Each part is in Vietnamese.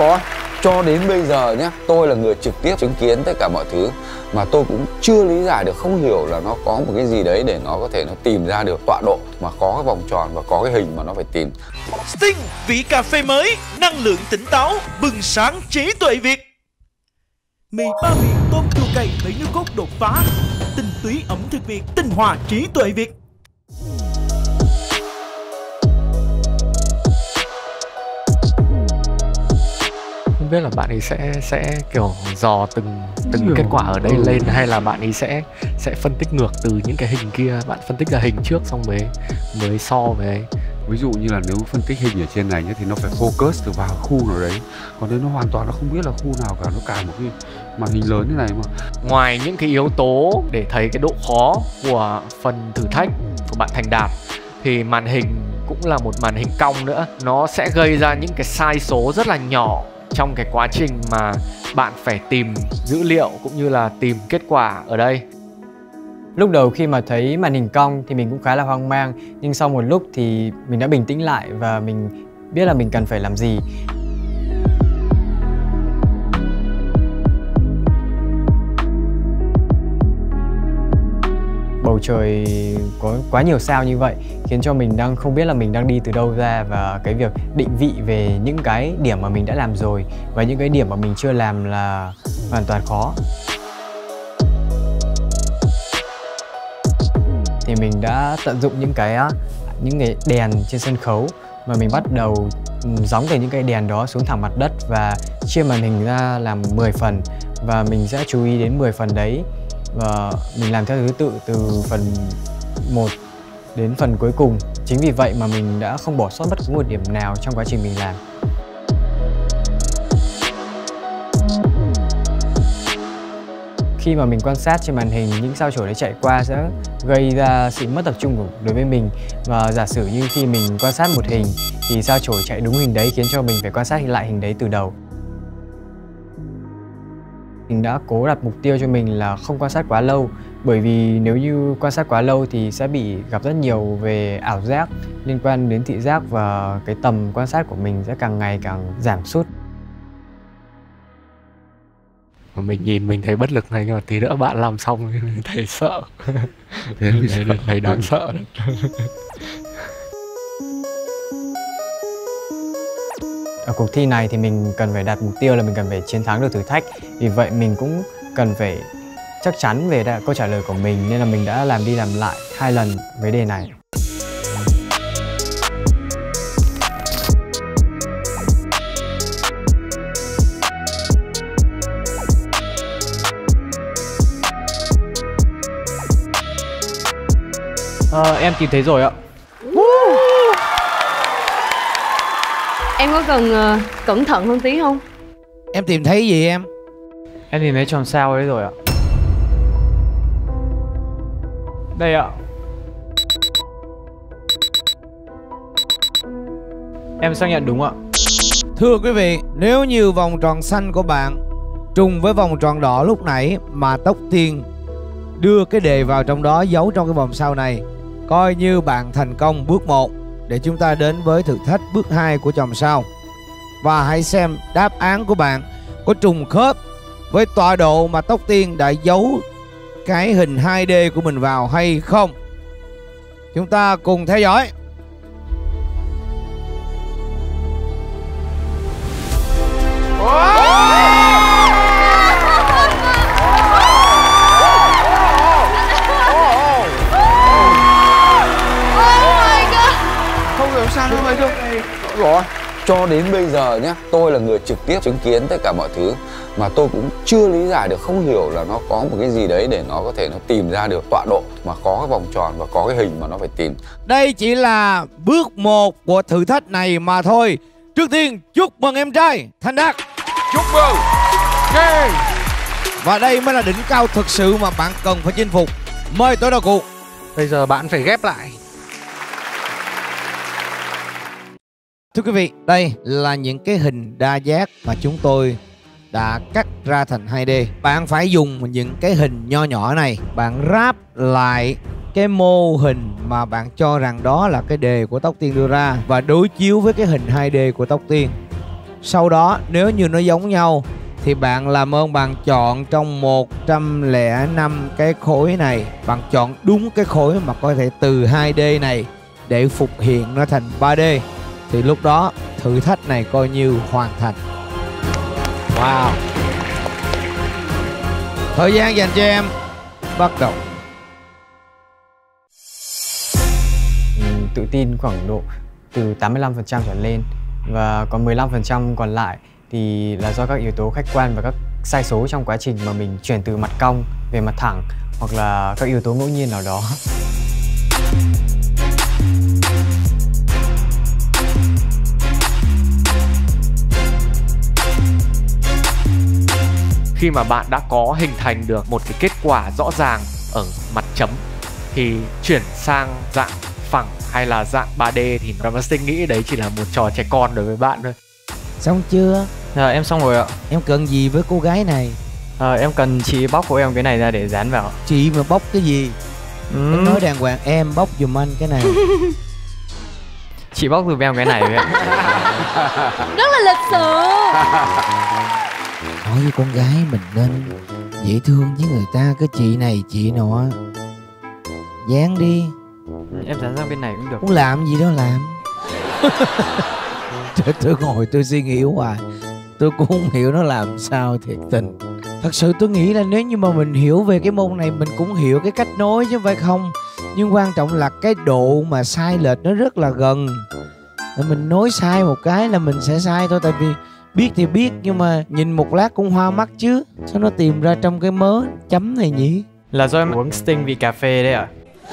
rồi. Cho đến bây giờ nhé, tôi là người trực tiếp chứng kiến tất cả mọi thứ mà tôi cũng chưa lý giải được, không hiểu là nó có một cái gì đấy để nó có thể nó tìm ra được tọa độ mà có cái vòng tròn và có cái hình mà nó phải tìm. Sting, vị cà phê mới, năng lượng tỉnh táo, bừng sáng trí tuệ Việt. Mì ba miền tôm chua cay lấy nước cốt đột phá, tinh túy ẩm thực Việt, tinh hoa trí tuệ Việt. Không biết là bạn ấy sẽ kiểu dò từng kết quả ở đây lên, hay là bạn ấy sẽ phân tích ngược từ những cái hình kia, bạn phân tích là hình trước xong mới so với. Ví dụ như là nếu phân tích hình ở trên này nhé, thì nó phải focus từ vào khu nào đấy, còn đây nó hoàn toàn nó không biết là khu nào cả, nó cả một cái màn hình lớn thế này mà. Ngoài những cái yếu tố để thấy cái độ khó của phần thử thách của bạn Thành Đạt, thì màn hình cũng là một màn hình cong nữa. Nó sẽ gây ra những cái sai số rất là nhỏ trong cái quá trình mà bạn phải tìm dữ liệu cũng như là tìm kết quả ở đây. Lúc đầu khi mà thấy màn hình cong thì mình cũng khá là hoang mang, nhưng sau một lúc thì mình đã bình tĩnh lại và mình biết là mình cần phải làm gì. Bầu trời có quá nhiều sao như vậy khiến cho mình đang không biết là mình đang đi từ đâu ra, và cái việc định vị về những cái điểm mà mình đã làm rồi và những cái điểm mà mình chưa làm là hoàn toàn khó. Thì mình đã tận dụng những cái đèn trên sân khấu mà mình bắt đầu gióng từ những cái đèn đó xuống thẳng mặt đất và chia màn hình ra làm 10 phần, và mình sẽ chú ý đến 10 phần đấy và mình làm theo thứ tự từ phần 1 đến phần cuối cùng. Chính vì vậy mà mình đã không bỏ sót bất cứ một điểm nào trong quá trình mình làm. Khi mà mình quan sát trên màn hình, những sao chổi đấy chạy qua sẽ gây ra sự mất tập trung đối với mình. Và giả sử như khi mình quan sát một hình thì sao chổi chạy đúng hình đấy khiến cho mình phải quan sát lại hình đấy từ đầu. Mình đã cố đặt mục tiêu cho mình là không quan sát quá lâu, bởi vì nếu như quan sát quá lâu thì sẽ bị gặp rất nhiều về ảo giác liên quan đến thị giác, và cái tầm quan sát của mình sẽ càng ngày càng giảm sút. Mình nhìn mình thấy bất lực này, nhưng mà tí nữa bạn làm xong mình thấy sợ. Thấy đáng sợ. Ở cuộc thi này thì mình cần phải đặt mục tiêu là mình cần phải chiến thắng được thử thách. Vì vậy mình cũng cần phải chắc chắn về câu trả lời của mình, nên là mình đã làm đi làm lại 2 lần với đề này. Em tìm thấy rồi ạ. Em có cần cẩn thận hơn tí không? Em tìm thấy gì em? Em tìm thấy tròn sao đấy rồi ạ. Đây ạ. Em xác nhận đúng ạ. Thưa quý vị, nếu như vòng tròn xanh của bạn trùng với vòng tròn đỏ lúc nãy mà Tóc Tiên đưa cái đề vào trong đó, giấu trong cái vòng sau này, coi như bạn thành công bước 1. Để chúng ta đến với thử thách bước 2 của chòm sao. Và hãy xem đáp án của bạn có trùng khớp với tọa độ mà Tóc Tiên đã giấu cái hình 2D của mình vào hay không. Chúng ta cùng theo dõi. Không hiểu sao nó vậy đâu. Rồi. Cho đến bây giờ nhé, tôi là người trực tiếp chứng kiến tất cả mọi thứ mà tôi cũng chưa lý giải được, không hiểu là nó có một cái gì đấy để nó có thể nó tìm ra được tọa độ mà có cái vòng tròn và có cái hình mà nó phải tìm. Đây chỉ là bước 1 của thử thách này mà thôi. Trước tiên chúc mừng em trai Thành Đạt. Chúc mừng. Yeah. Và đây mới là đỉnh cao thực sự mà bạn cần phải chinh phục. Mời tới đầu cuộc. Bây giờ bạn phải ghép lại. Thưa quý vị, đây là những cái hình đa giác mà chúng tôi đã cắt ra thành 2D. Bạn phải dùng những cái hình nho nhỏ này, bạn ráp lại cái mô hình mà bạn cho rằng đó là cái đề của Tóc Tiên đưa ra và đối chiếu với cái hình 2D của Tóc Tiên. Sau đó nếu như nó giống nhau thì bạn làm ơn bạn chọn trong 105 cái khối này, bạn chọn đúng cái khối mà có thể từ 2D này để phục hiện nó thành 3D. Thì lúc đó thử thách này coi như hoàn thành. Wow. Thời gian dành cho em bắt đầu. Tự tin khoảng độ từ 85% trở lên, và còn 15% còn lại thì là do các yếu tố khách quan và các sai số trong quá trình mà mình chuyển từ mặt cong về mặt thẳng, hoặc là các yếu tố ngẫu nhiên nào đó. Khi mà bạn đã có hình thành được một cái kết quả rõ ràng ở mặt chấm thì chuyển sang dạng phẳng hay là dạng 3D thì Ramastic nghĩ đấy chỉ là một trò trẻ con đối với bạn thôi. Xong chưa? Em xong rồi ạ. Em cần gì với cô gái này? Em cần chị bóc của em cái này ra để dán vào. Chị mà bóc cái gì? Em nói đàng hoàng, em bóc giùm anh cái này. Chị bóc giùm em cái này vậy. Rất là lịch sự. Nói với con gái mình nên dễ thương với người ta, cái chị này chị nọ. Dán đi. Em dán sang bên này cũng được. Muốn làm gì đó làm. Tôi ngồi tôi suy nghĩ hoài, tôi cũng không hiểu nó làm sao, thiệt tình. Thật sự tôi nghĩ là nếu như mà mình hiểu về cái môn này, mình cũng hiểu cái cách nói chứ phải không. Nhưng quan trọng là cái độ mà sai lệch nó rất là gần. Mình nói sai một cái là mình sẽ sai thôi. Tại vì biết thì biết, nhưng mà nhìn một lát cũng hoa mắt chứ. Sao nó tìm ra trong cái mớ chấm này nhỉ? Là do em uống Sting vì cà phê đấy ạ.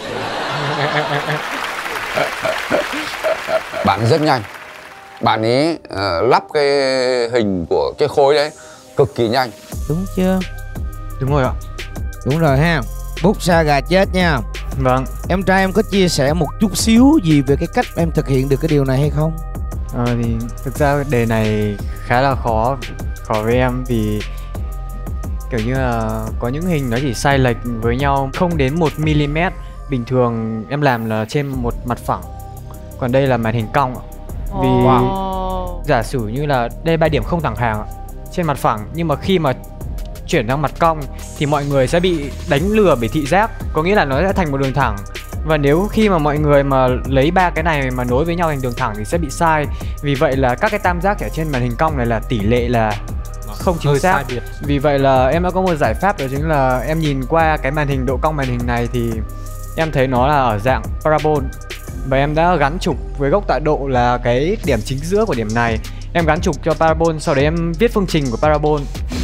Bạn rất nhanh. Bạn ấy lắp cái hình của cái khối đấy cực kỳ nhanh. Đúng chưa? Đúng rồi ạ. Đúng rồi ha. Bút sa gà chết nha. Vâng. Em trai em có chia sẻ một chút xíu gì về cái cách em thực hiện được cái điều này hay không? Thì thực ra đề này khá là khó với em, vì kiểu như là có những hình nó chỉ sai lệch với nhau không đến 1mm. Bình thường em làm là trên một mặt phẳng, còn đây là màn hình cong ạ. Vì giả sử như là đây 3 điểm không thẳng hàng trên mặt phẳng, nhưng mà khi mà chuyển sang mặt cong thì mọi người sẽ bị đánh lừa bởi thị giác, có nghĩa là nó sẽ thành một đường thẳng. Và nếu khi mà mọi người mà lấy 3 cái này mà nối với nhau thành đường thẳng thì sẽ bị sai. Vì vậy là các cái tam giác ở trên màn hình cong này là tỷ lệ là không chính xác. Vì vậy là em đã có một giải pháp, đó chính là em nhìn qua cái màn hình độ cong màn hình này thì em thấy nó là ở dạng parabol. Và em đã gắn trục với góc tọa độ là cái điểm chính giữa của điểm này. Em gắn trục cho parabol, sau đấy em viết phương trình của parabol.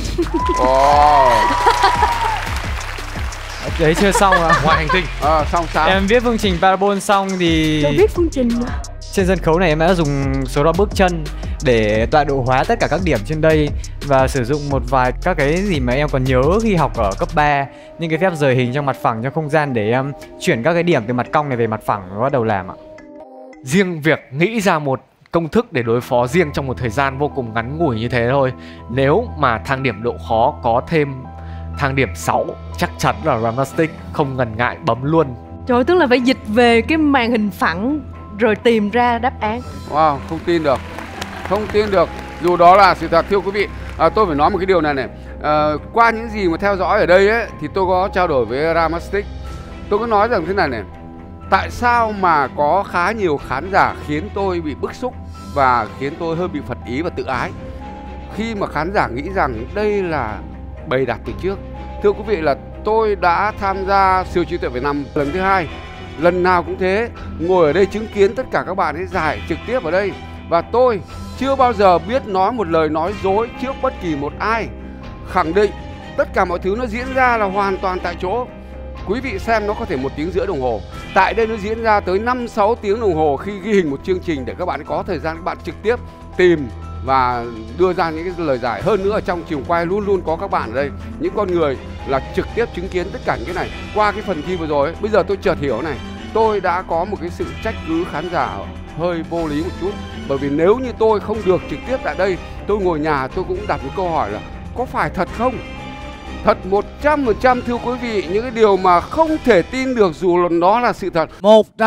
Đấy chưa xong ạ. Ngoài hành tinh. Xong sao? Em viết phương trình parabol xong thì Tôi viết phương trình nữa. trên sân khấu này em đã dùng số đo bước chân để tọa độ hóa tất cả các điểm trên đây, và sử dụng một vài các cái gì mà em còn nhớ khi học ở cấp 3, những cái phép rời hình trong mặt phẳng trong không gian để em chuyển các cái điểm từ mặt cong này về mặt phẳng và bắt đầu làm ạ. Riêng việc nghĩ ra một công thức để đối phó riêng trong một thời gian vô cùng ngắn ngủi như thế thôi, nếu mà thang điểm độ khó có thêm thang điểm 6, chắc chắn là Ramastic không ngần ngại bấm luôn. Trời ơi, tức là phải dịch về cái màn hình phẳng rồi tìm ra đáp án. Wow, không tin được. Không tin được. Dù đó là sự thật. Thưa quý vị, tôi phải nói một cái điều này này. Qua những gì mà theo dõi ở đây ấy, thì tôi có trao đổi với Ramastic. Tôi có nói rằng thế này này. Tại sao mà có khá nhiều khán giả khiến tôi bị bức xúc và khiến tôi hơi bị phật ý và tự ái, khi mà khán giả nghĩ rằng đây là bày đặt từ trước. Thưa quý vị, là tôi đã tham gia siêu trí tuệ Việt Nam lần thứ 2. Lần nào cũng thế, ngồi ở đây chứng kiến tất cả các bạn ấy giải trực tiếp ở đây. Và tôi chưa bao giờ biết nói một lời nói dối trước bất kỳ một ai. Khẳng định tất cả mọi thứ nó diễn ra là hoàn toàn tại chỗ. Quý vị xem, nó có thể 1 tiếng rưỡi đồng hồ. Tại đây nó diễn ra tới 5-6 tiếng đồng hồ khi ghi hình một chương trình, để các bạn có thời gian các bạn trực tiếp tìm và đưa ra những cái lời giải. Hơn nữa ở trong trường quay luôn luôn có các bạn ở đây, những con người là trực tiếp chứng kiến tất cả những cái này. Qua cái phần thi vừa rồi ấy, bây giờ tôi chợt hiểu này, tôi đã có một cái sự trách cứ khán giả hơi vô lý một chút. Bởi vì nếu như tôi không được trực tiếp tại đây, tôi ngồi nhà tôi cũng đặt một câu hỏi là có phải thật không? Thật 100% thưa quý vị, những cái điều mà không thể tin được dù là nó là sự thật.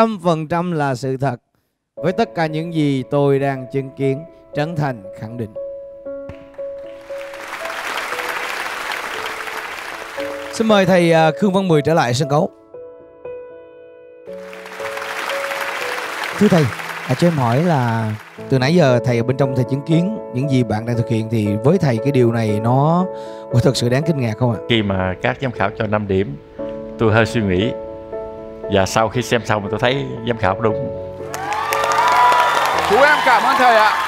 100% là sự thật. Với tất cả những gì tôi đang chứng kiến, Trấn Thành khẳng định. Xin mời thầy Khương Văn Mười trở lại sân khấu. Thưa thầy, cho em hỏi là từ nãy giờ thầy ở bên trong thầy chứng kiến những gì bạn đang thực hiện, thì với thầy cái điều này nó thật sự đáng kinh ngạc không ạ? Khi mà các giám khảo cho 5 điểm, tôi hơi suy nghĩ, và sau khi xem xong tôi thấy giám khảo đúng. Chú em cảm ơn thầy ạ.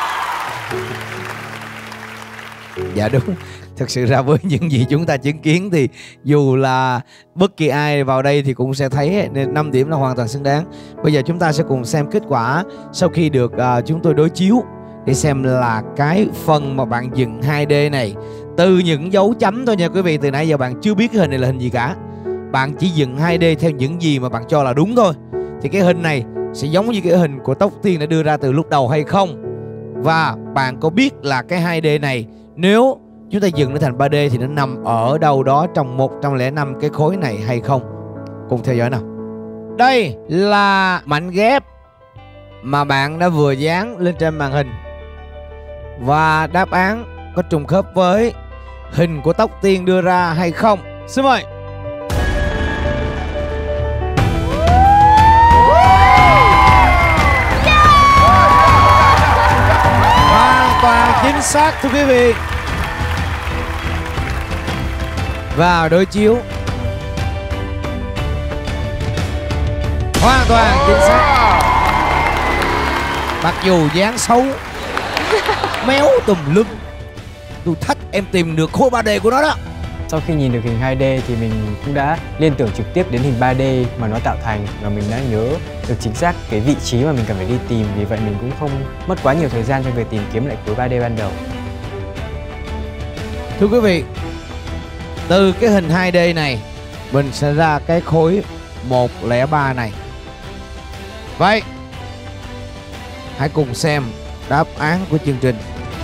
Dạ đúng. Thực sự ra với những gì chúng ta chứng kiến thì dù là bất kỳ ai vào đây thì cũng sẽ thấy nên 5 điểm là hoàn toàn xứng đáng. Bây giờ chúng ta sẽ cùng xem kết quả sau khi được chúng tôi đối chiếu để xem là cái phần mà bạn dựng 2D này, từ những dấu chấm thôi nha quý vị. Từ nãy giờ bạn chưa biết cái hình này là hình gì cả, bạn chỉ dựng 2D theo những gì mà bạn cho là đúng thôi. Thì cái hình này sẽ giống như cái hình của Tóc Tiên đã đưa ra từ lúc đầu hay không? Và bạn có biết là cái 2D này nếu chúng ta dựng nó thành 3D thì nó nằm ở đâu đó trong 105 cái khối này hay không? Cùng theo dõi nào. Đây là mảnh ghép mà bạn đã vừa dán lên trên màn hình, và đáp án có trùng khớp với hình của Tóc Tiên đưa ra hay không? Xin mời. Hoàn toàn chính xác thưa quý vị. Và đối chiếu hoàn toàn chính xác. Mặc dù dáng xấu, méo tùm lum, tôi thách em tìm được khối 3D của nó đó. Sau khi nhìn được hình 2D thì mình cũng đã liên tưởng trực tiếp đến hình 3D mà nó tạo thành, và mình đã nhớ được chính xác cái vị trí mà mình cần phải đi tìm. Vì vậy mình cũng không mất quá nhiều thời gian cho việc tìm kiếm lại khối 3D ban đầu. Thưa quý vị, từ cái hình 2D này mình sẽ ra cái khối 103 này. Vậy hãy cùng xem đáp án của chương trình.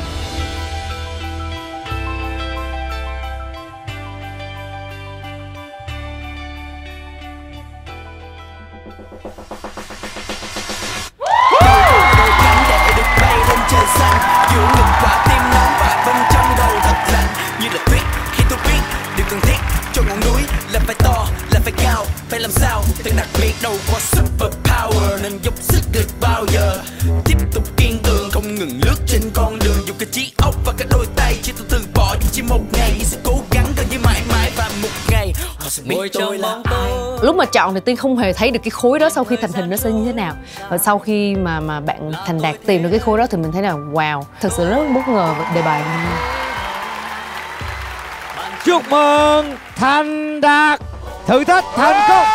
Lúc mà chọn thì Tiên không hề thấy được cái khối đó sau khi thành hình nó sẽ như thế nào. Và sau khi mà bạn Thành Đạt tìm được cái khối đó thì mình thấy là wow, thật sự rất bất ngờ đề bài. Chúc mừng Thành Đạt, thử thách thành công.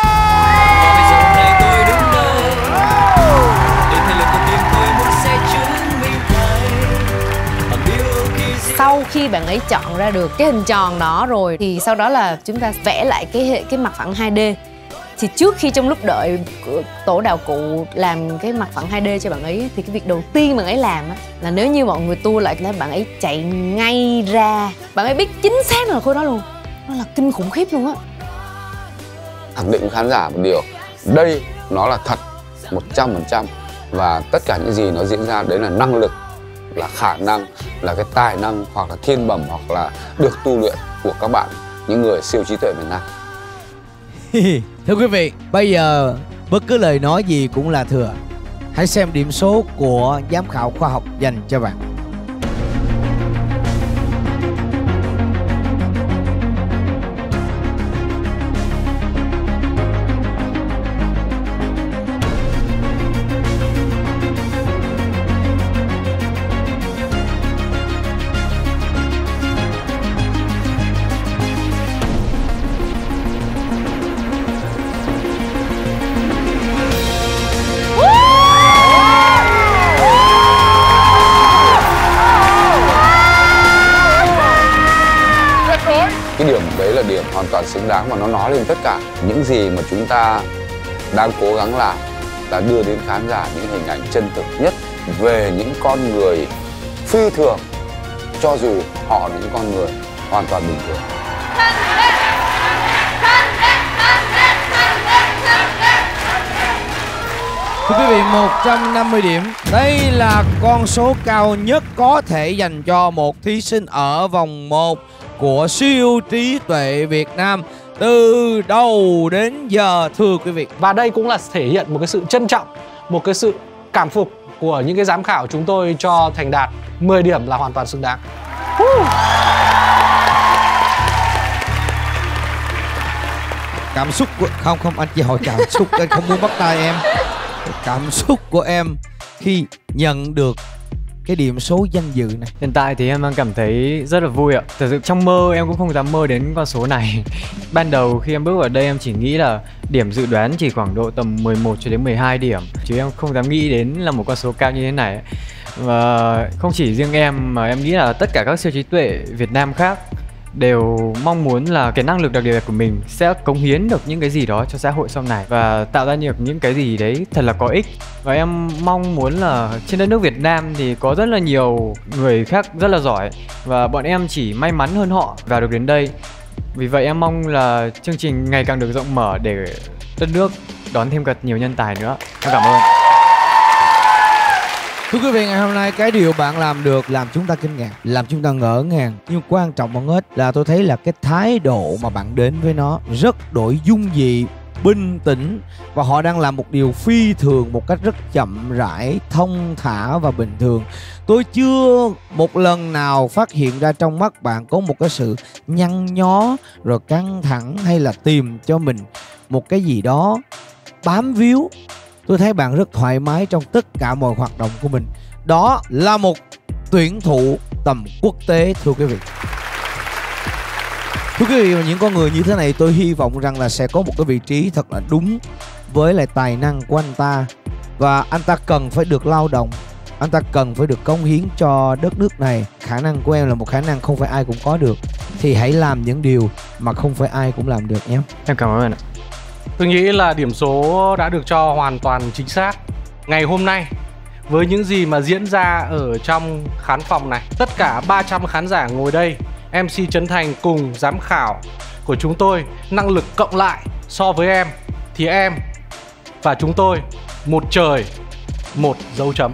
Sau khi bạn ấy chọn ra được cái hình tròn đó rồi thì sau đó là chúng ta vẽ lại cái mặt phẳng 2D. Thì trước khi trong lúc đợi tổ đạo cụ làm cái mặt phẳng 2D cho bạn ấy thì cái việc đầu tiên bạn ấy làm là nếu như mọi người tua lại là bạn ấy chạy ngay ra, bạn ấy biết chính xác là khối đó luôn. Nó là kinh khủng khiếp luôn á. Khẳng định với khán giả một điều, đây nó là thật 100%, và tất cả những gì nó diễn ra đấy là năng lực, là khả năng, là cái tài năng hoặc là thiên bẩm hoặc là được tu luyện của các bạn, những người siêu trí tuệ Việt Nam. Thưa quý vị, bây giờ bất cứ lời nói gì cũng là thừa. Hãy xem điểm số của giám khảo khoa học dành cho bạn. Cái điểm đấy là điểm hoàn toàn xứng đáng, và nó nói lên tất cả những gì mà chúng ta đang cố gắng làm, là đưa đến khán giả những hình ảnh chân thực nhất về những con người phi thường, cho dù họ là những con người hoàn toàn bình thường. Thưa quý vị, 150 điểm. Đây là con số cao nhất có thể dành cho một thí sinh ở vòng 1 của siêu trí tuệ Việt Nam. từ đầu đến giờ, thưa quý vị. Và đây cũng là thể hiện một cái sự trân trọng, một cái sự cảm phục của những cái giám khảo chúng tôi cho Thành Đạt 10 điểm là hoàn toàn xứng đáng. Cảm xúc của... Không, anh chỉ hỏi cảm xúc, anh không muốn bắt tay em. Cảm xúc của em khi nhận được cái điểm số danh dự này. Hiện tại thì em đang cảm thấy rất là vui ạ. Thật sự trong mơ em cũng không dám mơ đến con số này. Ban đầu khi em bước vào đây em chỉ nghĩ là điểm dự đoán chỉ khoảng độ tầm 11 cho đến 12 điểm, chứ em không dám nghĩ đến là một con số cao như thế này. Và không chỉ riêng em mà em nghĩ là tất cả các siêu trí tuệ Việt Nam khác đều mong muốn là cái năng lực đặc biệt của mình sẽ cống hiến được những cái gì đó cho xã hội sau này và tạo ra được những cái gì đấy thật là có ích. Và em mong muốn là trên đất nước Việt Nam thì có rất là nhiều người khác rất là giỏi và bọn em chỉ may mắn hơn họ vào được đến đây. Vì vậy em mong là chương trình ngày càng được rộng mở để đất nước đón thêm thật nhiều nhân tài nữa. Em cảm ơn. Thưa quý vị, ngày hôm nay cái điều bạn làm được làm chúng ta kinh ngạc, làm chúng ta ngỡ ngàng. Nhưng quan trọng hơn hết là tôi thấy là cái thái độ mà bạn đến với nó rất đổi dung dị, bình tĩnh. Và họ đang làm một điều phi thường một cách rất chậm rãi, thông thả và bình thường. Tôi chưa một lần nào phát hiện ra trong mắt bạn có một cái sự nhăn nhó, rồi căng thẳng hay là tìm cho mình một cái gì đó bám víu. Tôi thấy bạn rất thoải mái trong tất cả mọi hoạt động của mình. Đó là một tuyển thủ tầm quốc tế, thưa quý vị. Thưa quý vị, những con người như thế này tôi hy vọng rằng là sẽ có một cái vị trí thật là đúng với lại tài năng của anh ta. Và anh ta cần phải được lao động, anh ta cần phải được cống hiến cho đất nước này. Khả năng của em là một khả năng không phải ai cũng có được. Thì hãy làm những điều mà không phải ai cũng làm được nhé. Em cảm ơn ạ. Tôi nghĩ là điểm số đã được cho hoàn toàn chính xác. Ngày hôm nay, với những gì mà diễn ra ở trong khán phòng này, tất cả 300 khán giả ngồi đây, MC Trấn Thành cùng giám khảo của chúng tôi, năng lực cộng lại so với em thì em và chúng tôi một trời, một dấu chấm.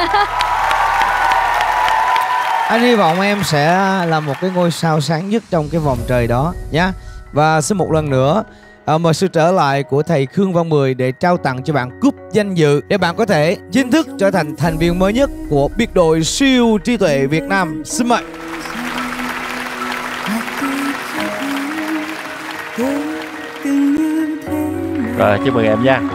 Anh hy vọng em sẽ là một cái ngôi sao sáng nhất trong cái vòng trời đó nhé. Và xin một lần nữa mời sự trở lại của thầy Khương Văn Mười để trao tặng cho bạn cúp danh dự để bạn có thể chính thức trở thành thành viên mới nhất của biệt đội siêu trí tuệ Việt Nam. Xin mời. Rồi, chúc mừng em nha.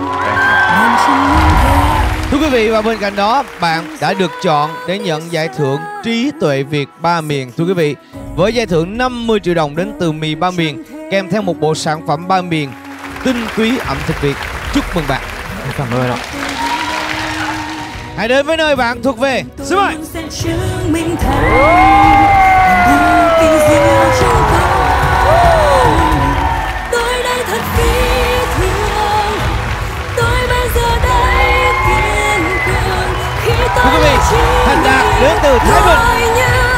Thưa quý vị, và bên cạnh đó bạn đã được chọn để nhận giải thưởng trí tuệ Việt Ba Miền. Thưa quý vị, với giải thưởng 50 triệu đồng đến từ mì Ba Miền kèm theo một bộ sản phẩm Ba Miền tinh túy ẩm thực Việt. Chúc mừng bạn. Cảm ơn ạ. Hãy đến với nơi bạn thuộc về. Xin mời. Thưa quý vị, Thành Đạt đến từ Thái Bình.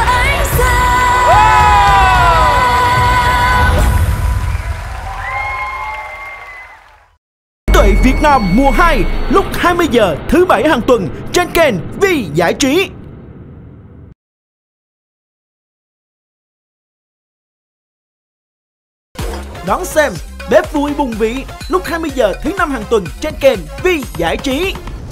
Tuệ Việt Nam mùa 2 lúc 20 giờ thứ Bảy hàng tuần trên kênh Vi Giải Trí. Đón xem Bếp Vui Bùng Vị lúc 20 giờ thứ Năm hàng tuần trên kênh Vi Giải Trí.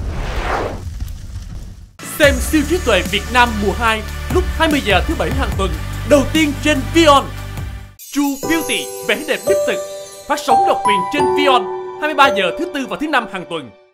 Xem siêu trí tuệ Việt Nam mùa 2 lúc 20 giờ thứ Bảy hàng tuần đầu tiên trên Vion. True Beauty, vẻ đẹp đích thực, phát sóng độc quyền trên Vion 23 giờ thứ Tư và thứ Năm hàng tuần.